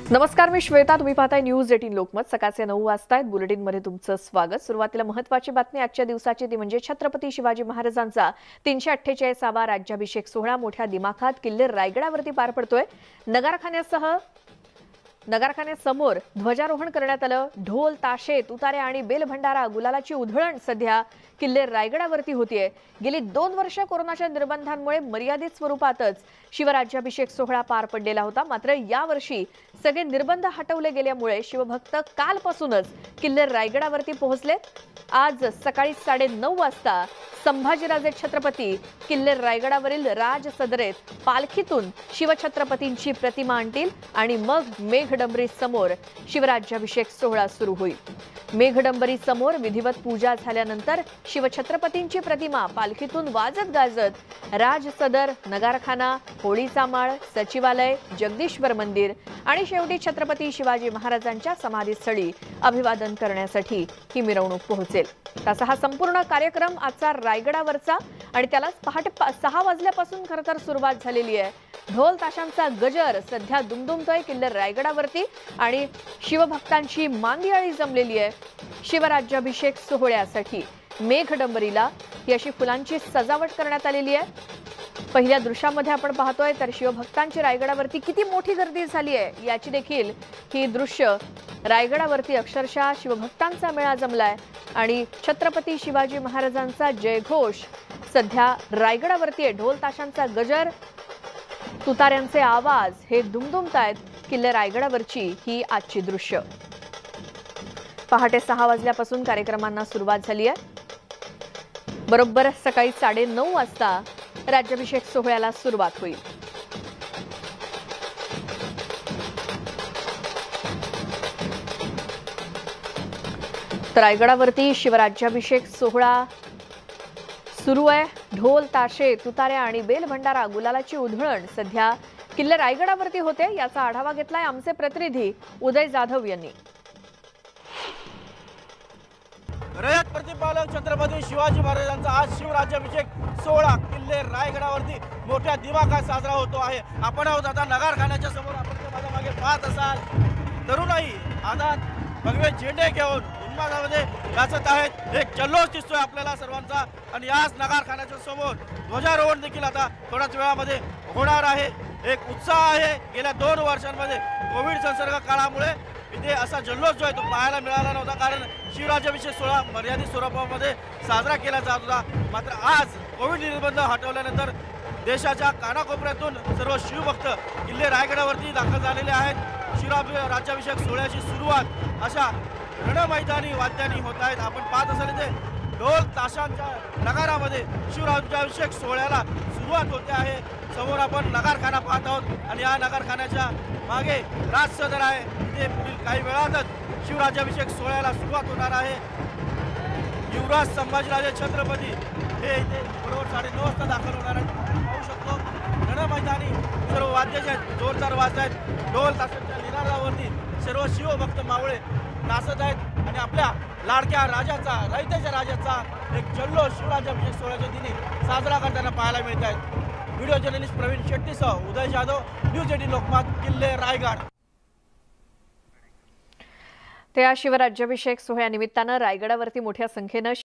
नमस्कार, मी श्वेता. तुम्ही पाहताय न्यूज 18 लोकमत. सकाळचे 9 वाजता आहेत. बुलेटिन मध्ये तुमचं स्वागत. सुरुवातीला महत्त्वाची बातमी आजच्या दिवसाची, ती म्हणजे छत्रपती शिवाजी महाराजांचा 348वा राज्याभिषेक सोहळा मोठ्या दिमाखात किल्ले रायगडावरती पार पडतोय. नगारखान्यासमोर ध्वजारोहण करण्यात आलं. ढोल, ताशे, तुतारे आणि बेलभंडारा, गुलालाची उधळण सध्या किल्ले रायगडावरती होतीये. गेली 2 वर्ष कोरोनाच्या निर्बंधांमुळे मर्यादित स्वरूपातच शिवराज्याभिषेक सोहळा पार पडलेला होता. मात्र यावर्षी सगळे निर्बंध हटवले गेल्यामुळे शिवभक्त कालपासूनच किल्ले रायगडावरती पोहोचलेत. आज सकाळी 9:30 वाजता संभाजीराजे छत्रपती किल्ले रायगडावरील राजसदरेत पालखीतून शिवछत्रपतींची प्रतिमा आणतील आणि मग मेघडंबरी समोर शिवराज्याभिषेक सोहळा सुरू होईल. मेघडंबरी समोर विधिवत पूजा झाल्यानंतर शिवछत्रपतींची प्रतिमा पालखीतून वाजत गाजत राजसदर, नगारखाना, होळीचा माळ, सचिवालय, जगदीश्वर मंदिर आणि शेवटी छत्रपती शिवाजी महाराजांच्या समाधीस्थळी अभिवादन करण्यासाठी ही मिरवणूक पोहोचेल. तसा हा संपूर्ण कार्यक्रम आजचा रायगडावरचा आणि त्यालाच पहाटे 6 वाजल्यापासून खरतर सुरुवात झालेली आहे. ढोल ताशांचा गजर सध्या दुमदुमतोय किल्ले रायगडावरती आणि शिवभक्तांची मांदियाळी जमलेली आहे. शिवराज्याभिषेक सोहळ्यासाठी मेघडंबरीला ही अशी फुलांची सजावट करण्यात आलेली आहे. पहिल्या दृश्यामध्ये आपण पाहतोय तर शिवभक्तांची रायगडावरती किती मोठी गर्दी झाली आहे याची देखील ही दृश्य. रायगडावरती अक्षरशः शिवभक्तांचा मेळा जमलाय आणि छत्रपती शिवाजी महाराजांचा जयघोष सध्या रायगडावरती आहे. ढोल ताशांचा गजर, तुतार्यांचे आवाज हे दुमदुमतायत किल्ले रायगडावरची ही आजची दृश्य. पहाटे 6 वाजल्यापासून कार्यक्रमांना सुरुवात झाली आहे. बरोबर सकाळी 9:30 वाजता राज्याभिषेक सोहळ्याला सुरुवात होईल. तर रायगडावरती शिवराज्याभिषेक सोहळा सुरू आहे. ढोल, ताशे, तुताऱ्या आणि बेलभंडारा, गुलालाची उधळण सध्या किल्ले रायगडावरती होते. याचा आढावा घेतलाय आमचे प्रतिनिधी उदय जाधव यांनी. रयत प्रतिपालक छत्रपती शिवाजी महाराजांचा आज शिवराज्याभिषेक सोहळा किल्ले रायगडावरती मोठ्या दिमाखात साजरा होतो आहे. आपण आहोत आता नगारखान्याच्या समोर. आपण माझ्या मागे पाहत असाल तरुणाई हातात भगवे झेंडे घेऊन उन्मादामध्ये नाचत आहेत. एक जल्लोष दिसतोय आपल्याला सर्वांचा आणि याच नगारखान्याच्या समोर ध्वजारोहण देखील आता थोड्याच वेळामध्ये होणार आहे. एक उत्साह आहे. गेल्या 2 वर्षांमध्ये कोविड संसर्ग काळामुळे इथे असा जल्लोष जो आहे तो पाहायला मिळाला नव्हता, कारण शिवराज्याभिषेक सोहळा मर्यादित स्वरूपामध्ये साजरा केला जात होता. मात्र आज कोविड निर्बंध हटवल्यानंतर देशाच्या कानाकोपऱ्यातून सर्व शिवभक्त किल्ले रायगडावरती दाखल झालेले आहेत. शिवराज्याभिषेक सोहळ्याची सुरुवात अशा रणमैदानी वाद्यांनी होत आहेत. आपण पाहत असाल इथे ढोल ताशांच्या नगारामध्ये शिवराज्याभिषेक सोहळ्याला सुरुवात होते आहे. समोर आपण नगारखाना पाहत आहोत आणि या नगारखान्याच्या मागे राजसदर आहे. इथे पुढील काही वेळातच शिवराज्याभिषेक सोहळ्याला सुरुवात होणार आहे. युवराज संभाजीराजे छत्रपती हे इथे बरोबर 9:30 वाजता दाखल होणार आहेत. पाहू शकतो रणमैदानी सर्व वाद्य जे आहेत जोरदार वाजत आहेत. ढोल ताशांच्या निनादावरती सर्व शिवभक्त मावळे नाचत आहेत आणि आपल्या लाडक्या राजाचा, रयतेच्या राजाचा एक जल्लोष शिवराज्याभिषेक सोहळ्याच्या दिनी साजरा करताना पाहायला मिळत आहेत. व्हिडिओ जर्नलिस्ट प्रवीण शेट्टीसह उदय जाधव, न्यूज 18 लोकमत, किल्ले रायगड. त्या शिवराज्याभिषेक सोहळ्यानिमित्तानं रायगडावरती मोठ्या संख्येनं